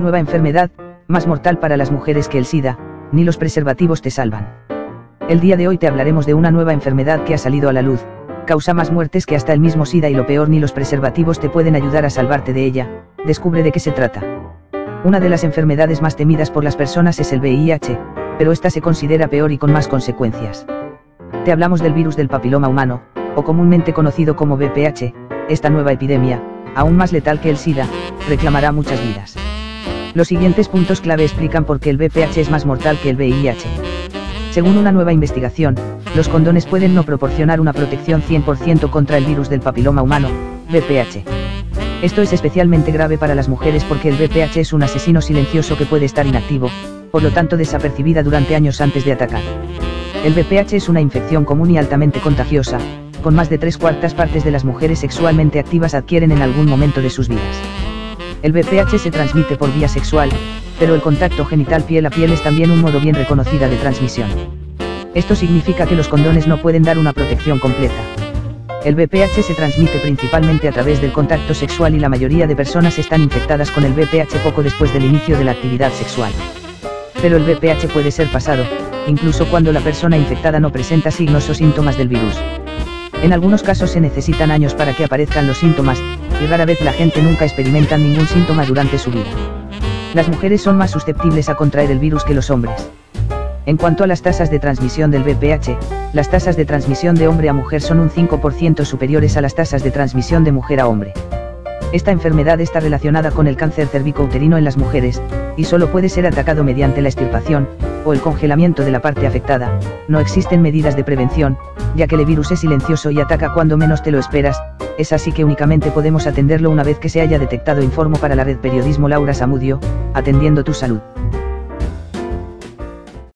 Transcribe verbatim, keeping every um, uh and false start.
Nueva enfermedad, más mortal para las mujeres que el SIDA, ni los preservativos te salvan. El día de hoy te hablaremos de una nueva enfermedad que ha salido a la luz, causa más muertes que hasta el mismo SIDA y lo peor, ni los preservativos te pueden ayudar a salvarte de ella. Descubre de qué se trata. Una de las enfermedades más temidas por las personas es el V I H, pero esta se considera peor y con más consecuencias. Te hablamos del virus del papiloma humano, o comúnmente conocido como V P H. Esta nueva epidemia, aún más letal que el SIDA, reclamará muchas vidas. Los siguientes puntos clave explican por qué el V P H es más mortal que el V I H. Según una nueva investigación, los condones pueden no proporcionar una protección cien por ciento contra el virus del papiloma humano, V P H. Esto es especialmente grave para las mujeres porque el V P H es un asesino silencioso que puede estar inactivo, por lo tanto desapercibida durante años antes de atacar. El V P H es una infección común y altamente contagiosa, con más de tres cuartas partes de las mujeres sexualmente activas adquieren en algún momento de sus vidas. El V P H se transmite por vía sexual, pero el contacto genital piel a piel es también un modo bien reconocida de transmisión. Esto significa que los condones no pueden dar una protección completa. El V P H se transmite principalmente a través del contacto sexual y la mayoría de personas están infectadas con el V P H poco después del inicio de la actividad sexual. Pero el V P H puede ser pasado, incluso cuando la persona infectada no presenta signos o síntomas del virus. En algunos casos se necesitan años para que aparezcan los síntomas, y rara vez la gente nunca experimenta ningún síntoma durante su vida. Las mujeres son más susceptibles a contraer el virus que los hombres. En cuanto a las tasas de transmisión del V P H, las tasas de transmisión de hombre a mujer son un cinco por ciento superiores a las tasas de transmisión de mujer a hombre. Esta enfermedad está relacionada con el cáncer cervicouterino en las mujeres, y solo puede ser atacado mediante la extirpación, o el congelamiento de la parte afectada. No existen medidas de prevención, ya que el virus es silencioso y ataca cuando menos te lo esperas, es así que únicamente podemos atenderlo una vez que se haya detectado. Informo para la red Periodismo Laura Samudio, atendiendo tu salud.